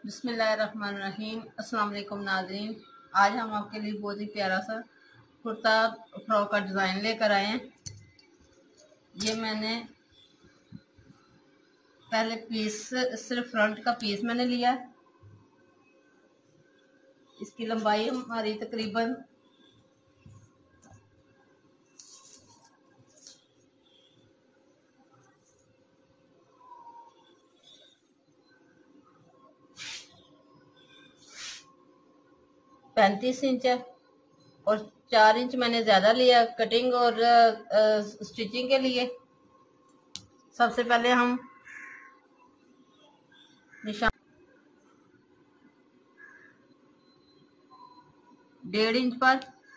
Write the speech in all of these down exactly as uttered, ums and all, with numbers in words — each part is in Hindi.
बिस्मिल्लाहिर्रहमानिर्रहीम। अस्सलाम वालेकुम नाज़रीन। आज हम आपके लिए बहुत ही प्यारा सा कुर्ता फ्रॉक का डिज़ाइन लेकर आए हैं। ये मैंने पहले पीस सिर्फ फ्रंट का पीस मैंने लिया। इसकी लंबाई हमारी तकरीबन पैंतीस इंच है और चार इंच मैंने ज़्यादा लिया कटिंग और स्टिचिंग के लिए। सबसे पहले हम निशान डेढ़ इंच पर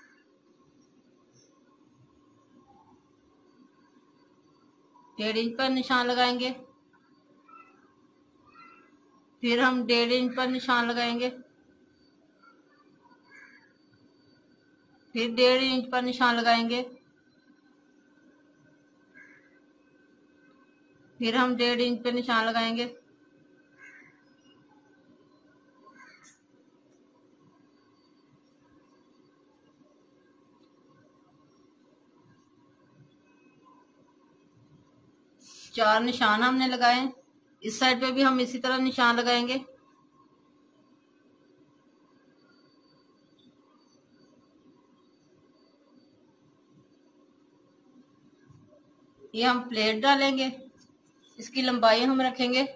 डेढ़ इंच पर निशान लगाएंगे। फिर हम डेढ़ इंच पर निशान लगाएंगे। फिर डेढ़ इंच पर निशान लगाएंगे। फिर हम डेढ़ इंच पे निशान लगाएंगे। चार निशान हमने लगाए। इस साइड पे भी हम इसी तरह निशान लगाएंगे। ये हम प्लेट डालेंगे। इसकी लंबाई हम रखेंगे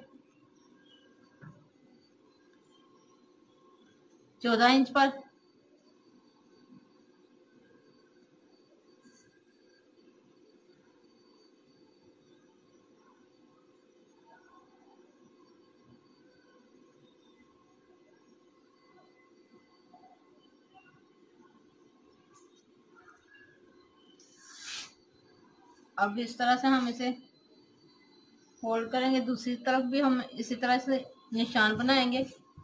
चौदह इंच पर। अब इस तरह से हम इसे फोल्ड करेंगे। दूसरी तरफ भी हम इसी तरह से निशान बनाएंगे।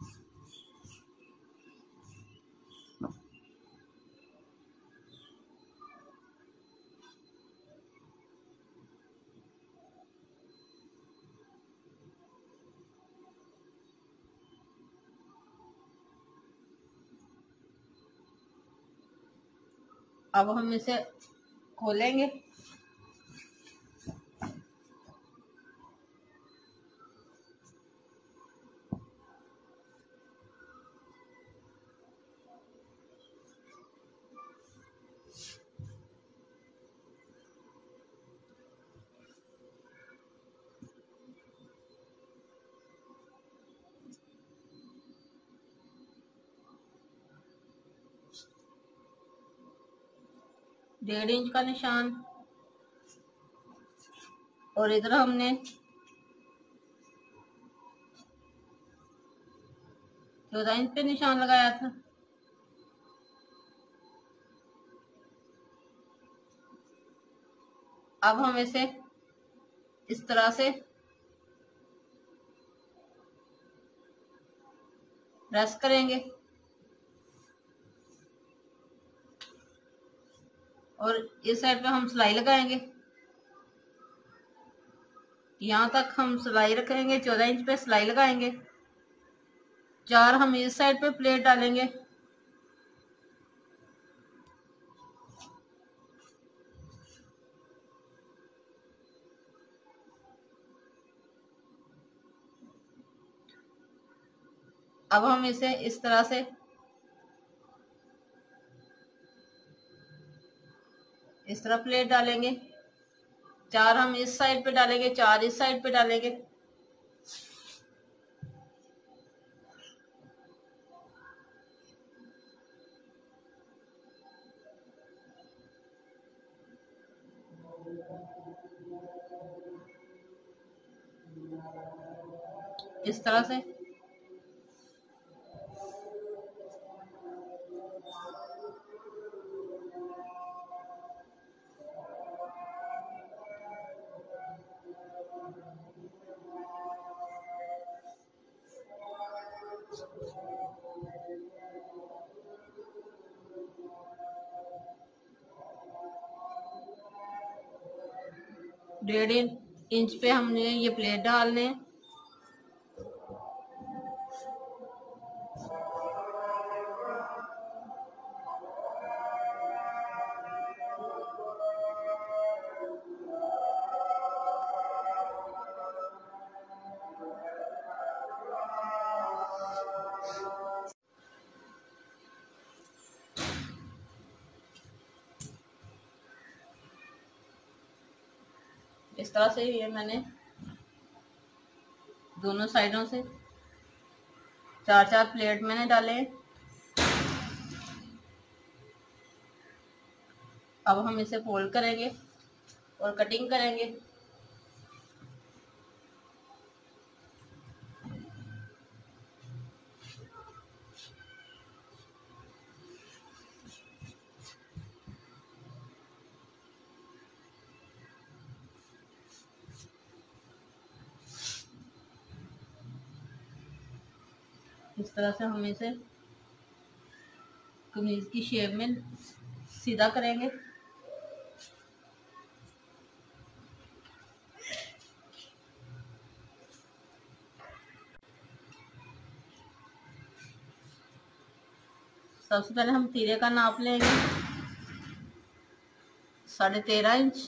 अब हम इसे खोलेंगे। डेढ़ इंच का निशान और इधर हमने चौदह इंच पे निशान लगाया था। अब हम इसे इस तरह से प्रेस करेंगे और इस साइड पे हम सिलाई लगाएंगे। यहाँ तक हम सिलाई रखेंगे। चौदह इंच पे सिलाई लगाएंगे। चार हम इस साइड पे प्लेट डालेंगे। अब हम इसे इस तरह से इस तरह प्लेट डालेंगे। चार हम इस साइड पे डालेंगे। चार इस साइड पे डालेंगे। इस तरह से डेढ़ इंच पे हमने ये प्लेट डालने हैं। इस तरह से ये मैंने दोनों साइडों से चार चार प्लेट मैंने डाले। अब हम इसे फोल्ड करेंगे और कटिंग करेंगे। इस तरह से हम इसे कमीज की शेप में सीधा करेंगे। सबसे पहले हम तीरे का नाप लेंगे, साढ़े तेरह इंच।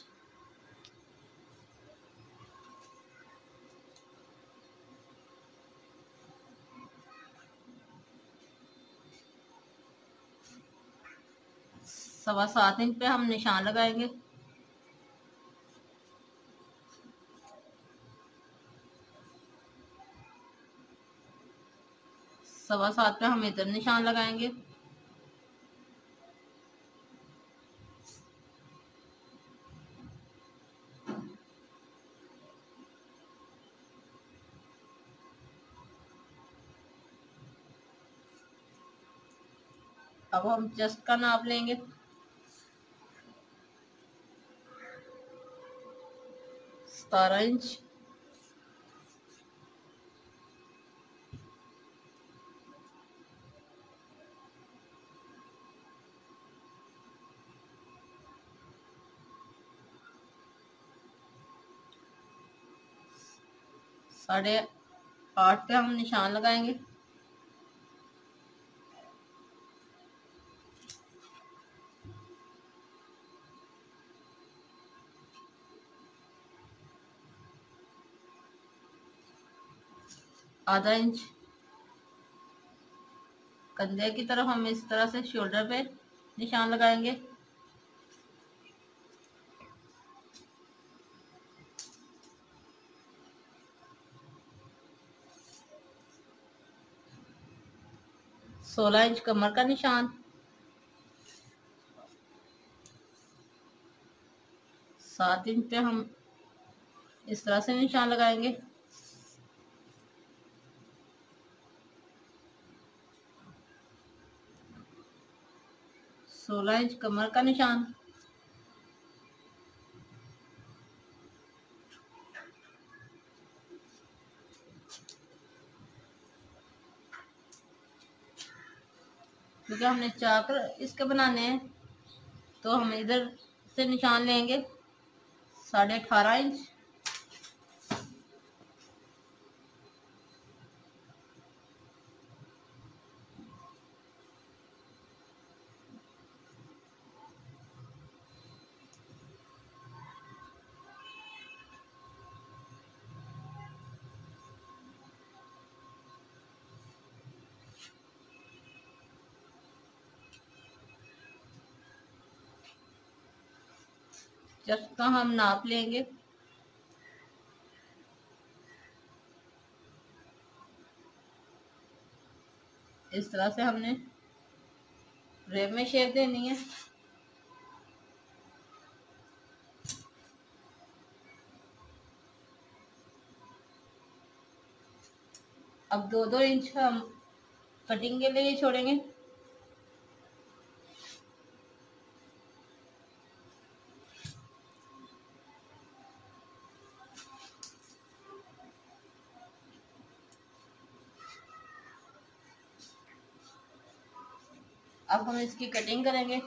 सवा सात इंच पे हम निशान लगाएंगे। सवा सात पे हम इधर निशान लगाएंगे। अब हम चेस्ट का नाप लेंगे। सतारह इंच। साढ़े आठ पे हम निशान लगाएंगे। आधा इंच। कंधे की तरफ हम इस तरह से शोल्डर पे निशान लगाएंगे। सोलह इंच कमर का निशान। सात इंच पे हम इस तरह से निशान लगाएंगे। सोलह इंच कमर का निशान। क्योंकि हमने चाकर इसके बनाने हैं तो हम इधर से निशान लेंगे साढ़े अठारह इंच। चेस्ट का हम नाप लेंगे। इस तरह से हमने रेब में शेप देनी है। अब दो दो इंच हम कटिंग के लिए छोड़ेंगे। अब हम इसकी कटिंग करेंगे।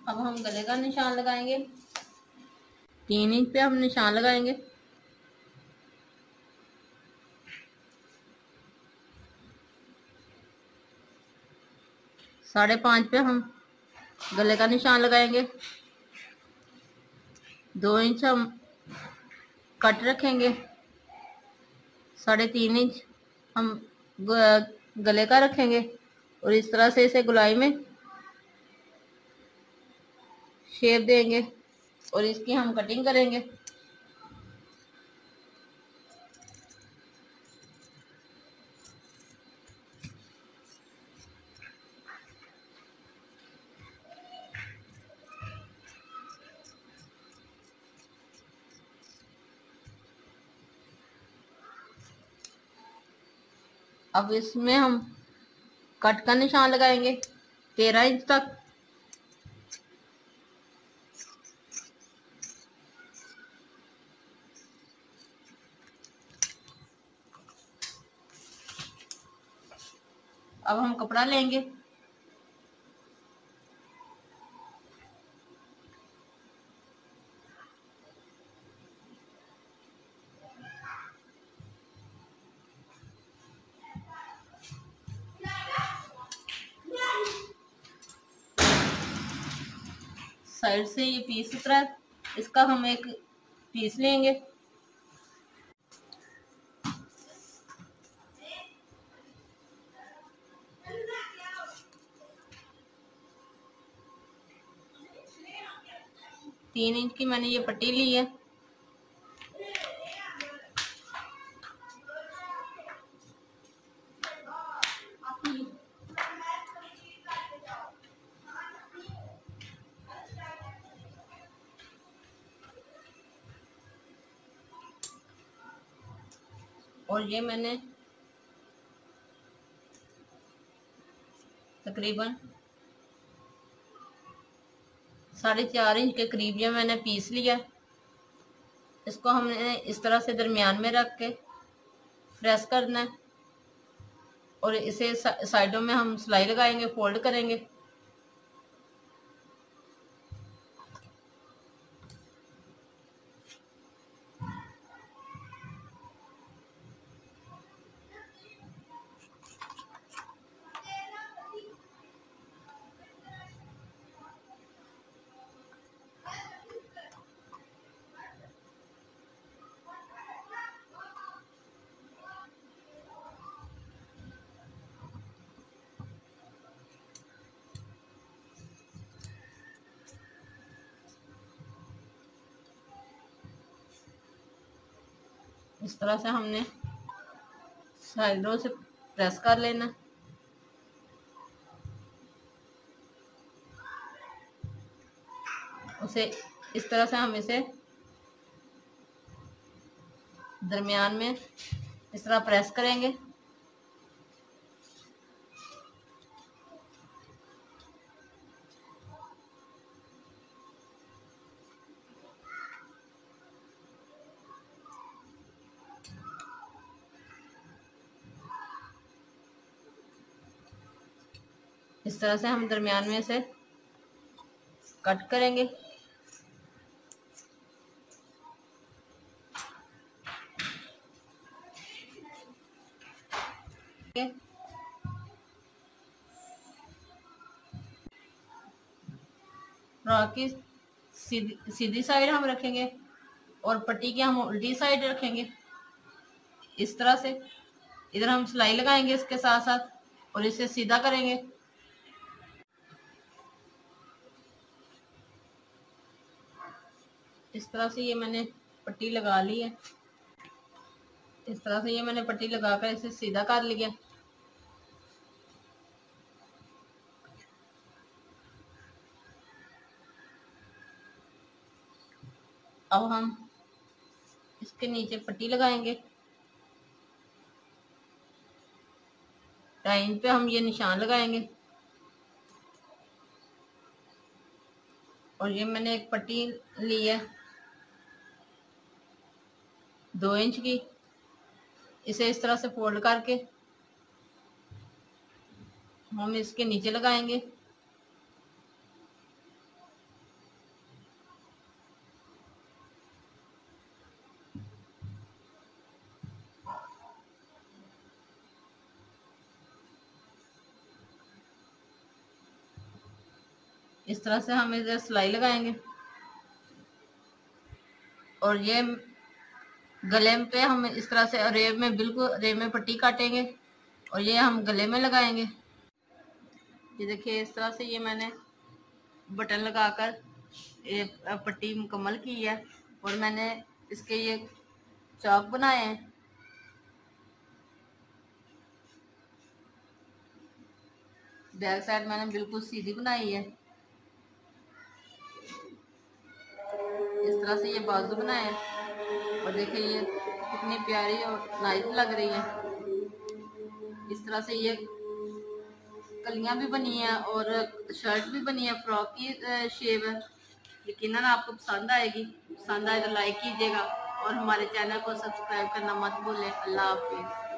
अब हम गले का निशान लगाएंगे। तीन इंच पे हम निशान लगाएंगे। साढ़े पाँच पे हम गले का निशान लगाएंगे। दो इंच हम कट रखेंगे। साढ़े तीन इंच हम गले का रखेंगे और इस तरह से इसे गोलाई में शेप देंगे और इसकी हम कटिंग करेंगे। अब इसमें हम कट का निशान लगाएंगे तेरह इंच तक। अब हम कपड़ा लेंगे। साइड से ये पीस उतरा है, इसका हम एक पीस लेंगे। तीन इंच की मैंने ये पट्टी ली है। और ये मैंने तकरीबन साढ़े चार इंच के करीब ये मैंने पीस लिया। इसको हमने इस तरह से दरमियान में रख के प्रेस करना है और इसे साइडों में हम सिलाई लगाएंगे, फोल्ड करेंगे। इस तरह से हमने साइडों से प्रेस कर लेना। उसे इस तरह से हम इसे दरमियान में इस तरह प्रेस करेंगे। इस तरह से हम दरमियान में से कट करेंगे। फ्रॉक की सीधी सीधी साइड हम रखेंगे और पट्टी की हम उल्टी साइड रखेंगे। इस तरह से इधर हम सिलाई लगाएंगे इसके साथ साथ और इसे सीधा करेंगे। इस तरह से ये मैंने पट्टी लगा ली है। इस तरह से ये मैंने पट्टी लगाकर इसे सीधा कर लिया। अब हम इसके नीचे पट्टी लगाएंगे। टाइन पे हम ये निशान लगाएंगे और ये मैंने एक पट्टी ली है दो इंच की। इसे इस तरह से फोल्ड करके हम इसके नीचे लगाएंगे। इस तरह से हम इधर सिलाई लगाएंगे और ये गले पे हम इस तरह से रेब में बिल्कुल रेब में पट्टी काटेंगे और ये हम गले में लगाएंगे। ये देखिए इस तरह से ये मैंने बटन लगाकर ये पट्टी मुकम्मल की है और मैंने इसके ये चौक बनाए हैं। बैक साइड मैंने बिल्कुल सीधी बनाई है। इस तरह से ये बाजू बनाए हैं और देखिए ये कितनी प्यारी और नाइस लग रही है। इस तरह से ये कलियां भी बनी है और शर्ट भी बनी है, फ्रॉक की शेप है। यकीनन आपको पसंद आएगी। पसंद आए तो लाइक कीजिएगा और हमारे चैनल को सब्सक्राइब करना मत भूलें। अल्लाह हाफिज़।